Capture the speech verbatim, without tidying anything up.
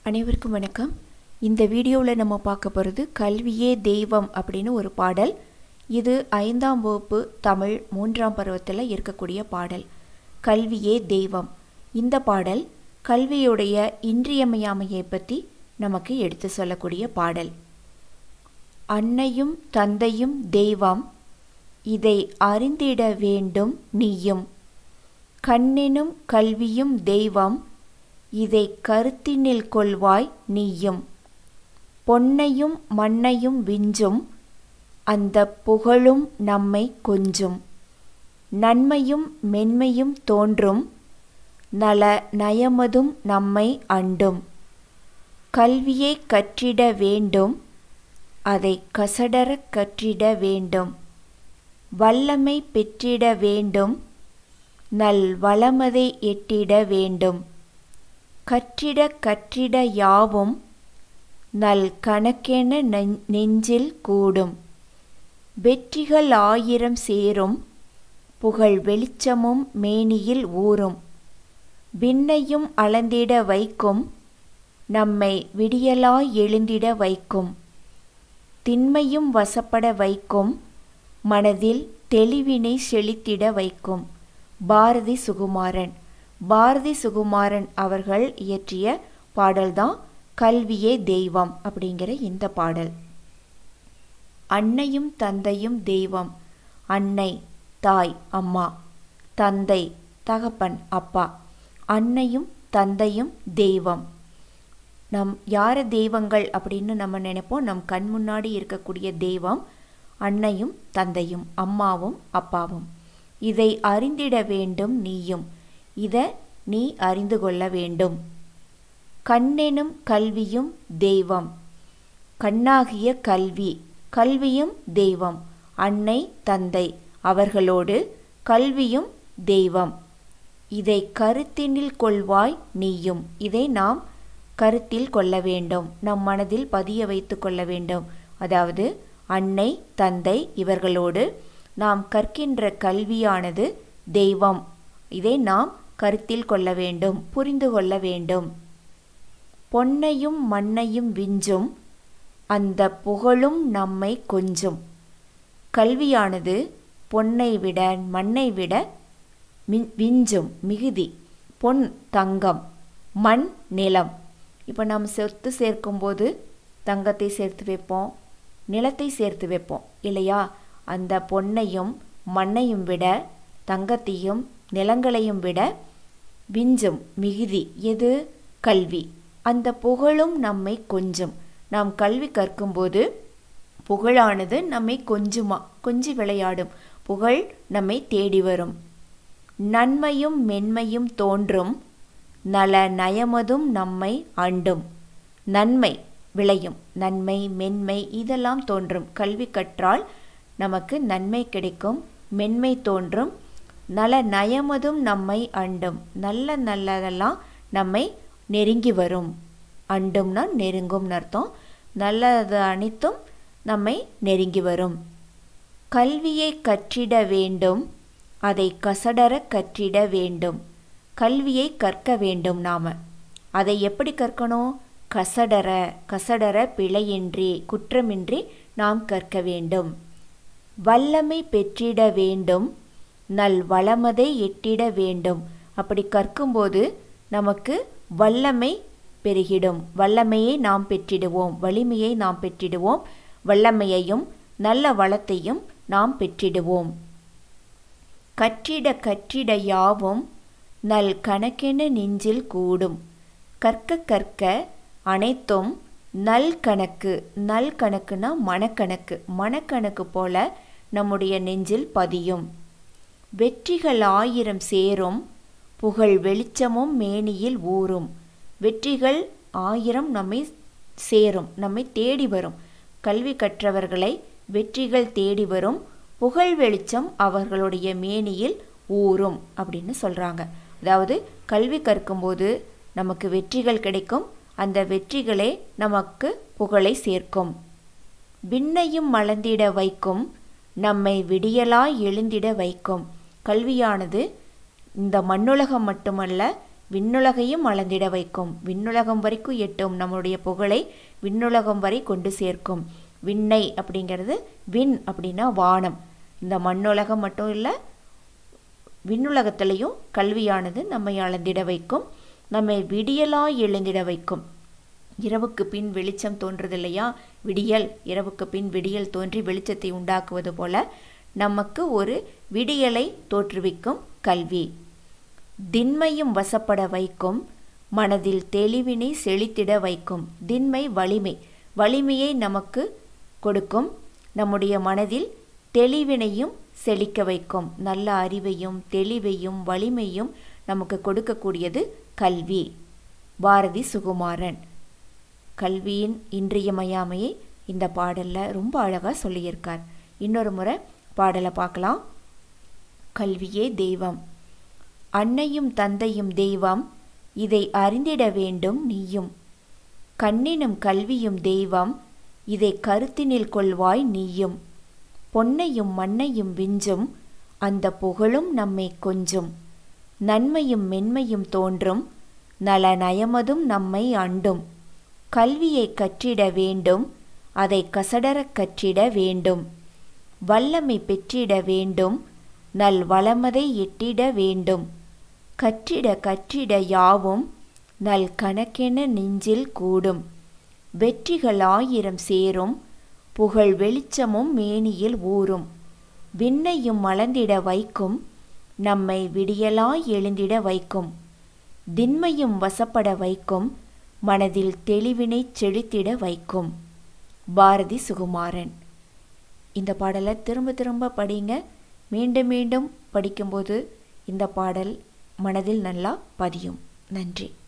அனைவருக்கும் வணக்கம். இந்த வீடியோவில் நம்ம பார்க்க போகிறது கல்வியே தெய்வம் அப்படின்னு ஒரு பாடல். இது ஐந்தாம் வகுப்பு தமிழ் மூன்றாம் பருவத்தில் இருக்கக்கூடிய பாடல். கல்வியே தெய்வம். இந்த பாடல் கல்வியுடைய இன்றியமையாமையை பற்றி நமக்கு எடுத்து சொல்லக்கூடிய பாடல். அன்னையும் தந்தையும் தெய்வம், இதை அறிந்திட வேண்டும் நீயும். கண்ணெனும் கல்வியும் தெய்வம், இதை கருத்தினில் கொள்வாய் நீயும். பொன்னையும் மண்ணையும் விஞ்சும், அந்த புகழும் நம்மை கொஞ்சும். நன்மையும் மென்மையும் தோன்றும், நல நயமதும் நம்மை அண்டும். கல்வியை கற்றிட வேண்டும், அதை கசடரக் கற்றிட வேண்டும். வல்லமை பெற்றிட வேண்டும், நல் வளமதை எட்டிட வேண்டும். கற்றிட கற்றிட யாவும், நல் கணக்கென நெஞ்சில் கூடும். வெற்றிகள் ஆயிரம் சேரும், புகழ் வெளிச்சமும் மேனியில் ஊறும். விண்ணையும் அளந்திட வைக்கும், நம்மை விடியலாய் எழுந்திட வைக்கும். திண்மையும் வசப்பட வைக்கும், மனதில் தெளிவினை செழித்திட வைக்கும். பாரதி சுகுமாரன். பாரதி சுகுமாரன் அவர்கள் இயற்றிய பாடல்தான் கல்வியே தெய்வம் அப்படிங்கிற இந்த பாடல். அன்னையும் தந்தையும் தெய்வம். அன்னை தாய் அம்மா, தந்தை தகப்பன் அப்பா. அன்னையும் தந்தையும் தெய்வம். நம் யார தெய்வங்கள் அப்படின்னு நம்ம நினைப்போம். நம் கண் முன்னாடி இருக்கக்கூடிய தெய்வம் அன்னையும் தந்தையும் அம்மாவும் அப்பாவும். இதை அறிந்திட வேண்டும் நீயும், இதை நீ அறிந்து கொள்ள வேண்டும். கண்ணெனும் கல்வியும் தெய்வம். கண்ணாகிய கல்வி, கல்வியும் தெய்வம். அன்னை தந்தை அவர்களோடு கல்வியும் தெய்வம். இதை கருத்தினில் கொள்வாய் நீயும், இதை நாம் கருத்தில் கொள்ள வேண்டும், நம் மனதில் பதிய வைத்து கொள்ள வேண்டும். அதாவது அன்னை தந்தை இவர்களோடு நாம் கற்கின்ற கல்வியானது தெய்வம், இதை நாம் கருத்தில் கொள்ள வேண்டும், புரிந்து கொள்ள வேண்டும். பொன்னையும் மண்ணையும் விஞ்சும், அந்த புகழும் நம்மை கொஞ்சும். கல்வியானது பொன்னை விட மண்ணை விட விஞ்சும், மிகுதி. பொன் தங்கம், மண் நிலம். இப்போ நாம் சொத்து சேர்க்கும்போது தங்கத்தை சேர்த்து வைப்போம், நிலத்தை சேர்த்து வைப்போம் இல்லையா? அந்த பொன்னையும் மண்ணையும் விட தங்கத்தையும் நிலங்களையும் விட விஞ்சும், மிகுதி எது? கல்வி. அந்த புகழும் நம்மை கொஞ்சும். நாம் கல்வி கற்கும்போது புகழானது நம்மை கொஞ்சுமா, கொஞ்சி விளையாடும். புகழ் நம்மை தேடி வரும். நன்மையும் மென்மையும் தோன்றும், நல நயமதும் நம்மை அண்டும். நன்மை விளையும், நன்மை மென்மை இதெல்லாம் தோன்றும். கல்வி கற்றால் நமக்கு நன்மை கிடைக்கும், மென்மை தோன்றும், நல நயமதும் நம்மை அண்டும். நல்ல நல்லதெல்லாம் நம்மை நெருங்கி வரும். அண்டும்னா நெருங்கும்னு அர்த்தம். நல்லது அனைத்தும் நம்மை நெருங்கி வரும். கல்வியை கற்றிட வேண்டும், அதை கசடர கற்றிட வேண்டும். கல்வியை கற்க வேண்டும் நாம். அதை எப்படி கற்கணும்? கசடர, கசடர பிழையின்றி குற்றமின்றி நாம் கற்க வேண்டும். வல்லமை பெற்றிட வேண்டும், நல் வளமதை எட்டிட வேண்டும். அப்படி கற்கும்போது நமக்கு வல்லமை பெருகிடும். வல்லமையை நாம் பெற்றிடுவோம், வலிமையை நாம் பெற்றிடுவோம். வல்லமையையும் நல்ல வளத்தையும் நாம் பெற்றிடுவோம். கற்றிட கற்றிட யாவும், நல் கணக்கென நெஞ்சில் கூடும். கற்க கற்க அனைத்தும் நல் கணக்கு. நல் கணக்குனா மனக்கணக்கு. மனக்கணக்கு போல நம்முடைய நெஞ்சில் பதியும். வெற்றிகள் ஆயிரம் சேரும், புகழ் வெளிச்சமும் மேனியில் ஊறும். வெற்றிகள் ஆயிரம் நம்மை சேரும், நம்மை தேடி வரும். கல்வி கற்றவர்களை வெற்றிகள் தேடி வரும், புகழ் வெளிச்சம் அவர்களுடைய மேனியில் ஊறும் அப்படின்னு சொல்கிறாங்க. அதாவது கல்வி கற்கும்போது நமக்கு வெற்றிகள் கிடைக்கும், அந்த வெற்றிகளே நமக்கு புகழை சேர்க்கும். விண்ணையும் மலர்ந்திட வைக்கும், நம்மை விடியலாய் எழுந்திட வைக்கும். கல்வியானது இந்த மண்ணுலகம் மட்டுமல்ல, விண்ணுலகையும் அளந்திட வைக்கும். விண்ணுலகம் வரைக்கும் எட்டும். நம்முடைய புகழை விண்ணுலகம் வரை கொண்டு சேர்க்கும். விண்ணை அப்படிங்கிறது விண் அப்படின்னா வானம். இந்த மண்ணுலகம் மட்டும் இல்லை, விண்ணுலகத்திலையும் கல்வியானது நம்மை அளந்திட வைக்கும். நம்மை விடியலாய் எழுந்திட வைக்கும். இரவுக்கு பின் வெளிச்சம் தோன்றுது இல்லையா? விடியல், இரவுக்கு பின் விடியல் தோன்றி வெளிச்சத்தை உண்டாக்குவது போல நமக்கு ஒரு விடியலை தோற்றுவிக்கும் கல்வி. திண்மையும் வசப்பட வைக்கும். மனதில் தெளிவினை செழித்திட வைக்கும். திண்மை வலிமை, வலிமையை நமக்கு கொடுக்கும். நம்முடைய மனதில் தெளிவினையும் செழிக்க வைக்கும். நல்ல அறிவையும் தெளிவையும் வலிமையும் நமக்கு கொடுக்கக்கூடியது கல்வி. பாரதி சுகுமாரன். கல்வியின் இன்றியமையாமையை இந்த பாடலில் ரொம்ப அழகாக சொல்லியிருக்கார். இன்னொரு முறை பாடலை பார்க்கலாம். கல்வியே தெய்வம். அன்னையும் தந்தையும் தெய்வம், இதை அறிந்திட வேண்டும் நீயும். கண்ணினும் கல்வியும் தெய்வம், இதை கருத்தினில் கொள்வாய் நீயும். பொன்னையும் மண்ணையும் விஞ்சும், அந்த புகழும் நம்மை கொஞ்சும். நன்மையும் மென்மையும் தோன்றும், நல நயமதும் நம்மை அண்டும். கல்வியை கற்றிட வேண்டும், அதை கசடரக் கற்றிட வேண்டும். வல்லமை பெற்றிட வேண்டும், நல் வளமதை எட்டிட வேண்டும். கற்றிட கற்றிட யாவும், நல் கணக்கென நெஞ்சில் கூடும். வெற்றிகள் ஆயிரம் சேரும், புகழ் வெளிச்சமும் மேனியில் ஊறும். விண்ணையும் அளந்திட வைக்கும், நம்மை விடியலாய் எழுந்திட வைக்கும். திண்மையும் வசப்பட வைக்கும், மனதில் தெளிவினை செழித்திட வைக்கும். பாரதி சுகுமாரன். இந்த பாடலை திரும்ப திரும்ப படிங்க. மீண்டும் மீண்டும் படிக்கும்போது இந்த பாடல் மனதில் நல்லா பதியும். நன்றி.